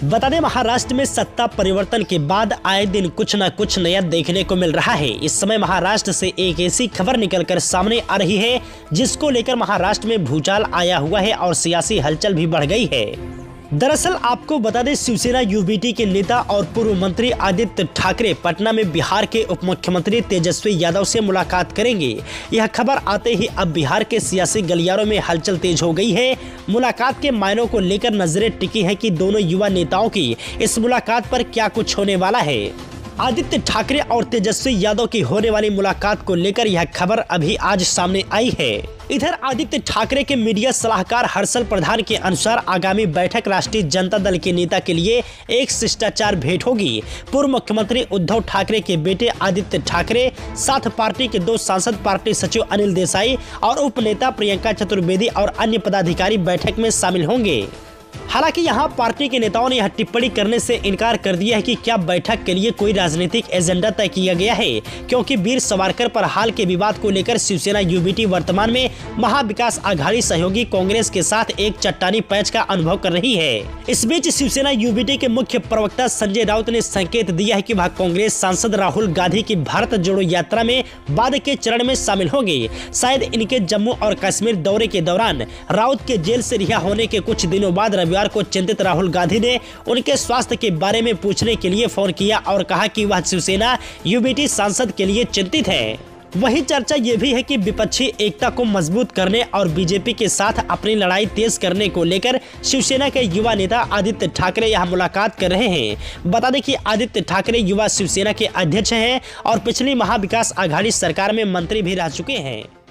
बता दें, महाराष्ट्र में सत्ता परिवर्तन के बाद आए दिन कुछ न कुछ नया देखने को मिल रहा है। इस समय महाराष्ट्र से एक ऐसी खबर निकलकर सामने आ रही है जिसको लेकर महाराष्ट्र में भूचाल आया हुआ है और सियासी हलचल भी बढ़ गई है। दरअसल आपको बता दें, शिवसेना यूबीटी के नेता और पूर्व मंत्री आदित्य ठाकरे पटना में बिहार के उप मुख्यमंत्री तेजस्वी यादव से मुलाकात करेंगे। यह खबर आते ही अब बिहार के सियासी गलियारों में हलचल तेज हो गई है। मुलाकात के मायनों को लेकर नजरें टिकी हैं कि दोनों युवा नेताओं की इस मुलाकात पर क्या कुछ होने वाला है। आदित्य ठाकरे और तेजस्वी यादव की होने वाली मुलाकात को लेकर यह खबर अभी आज सामने आई है। इधर आदित्य ठाकरे के मीडिया सलाहकार हर्षल प्रधान के अनुसार आगामी बैठक राष्ट्रीय जनता दल के नेता के लिए एक शिष्टाचार भेंट होगी। पूर्व मुख्यमंत्री उद्धव ठाकरे के बेटे आदित्य ठाकरे, साथ पार्टी के 2 सांसद, पार्टी सचिव अनिल देसाई और उप नेता प्रियंका चतुर्वेदी और अन्य पदाधिकारी बैठक में शामिल होंगे। हालांकि यहां पार्टी के नेताओं ने यह टिप्पणी करने से इनकार कर दिया है कि क्या बैठक के लिए कोई राजनीतिक एजेंडा तय किया गया है, क्योंकि वीर सावरकर पर हाल के विवाद को लेकर शिवसेना यूबीटी वर्तमान में महाविकास आघाड़ी सहयोगी कांग्रेस के साथ एक चट्टानी पैंच का अनुभव कर रही है। इस बीच शिवसेना यूबीटी के मुख्य प्रवक्ता संजय राउत ने संकेत दिया है कि वह कांग्रेस सांसद राहुल गांधी की भारत जोड़ो यात्रा में बाद के चरण में शामिल होंगे। शायद इनके जम्मू और कश्मीर दौरे के दौरान राउत के जेल से रिहा होने के कुछ दिनों बाद रविवार को चिंतित राहुल गांधी ने उनके स्वास्थ्य के बारे में पूछने के लिए फोन किया और कहा कि वह शिवसेना यूबीटी सांसद के लिए चिंतित है। वही चर्चा ये भी है कि विपक्षी एकता को मजबूत करने और बीजेपी के साथ अपनी लड़ाई तेज करने को लेकर शिवसेना के युवा नेता आदित्य ठाकरे यहां मुलाकात कर रहे हैं। बता दें कि आदित्य ठाकरे युवा शिवसेना के अध्यक्ष हैं और पिछली महाविकास आघाड़ी सरकार में मंत्री भी रह चुके हैं।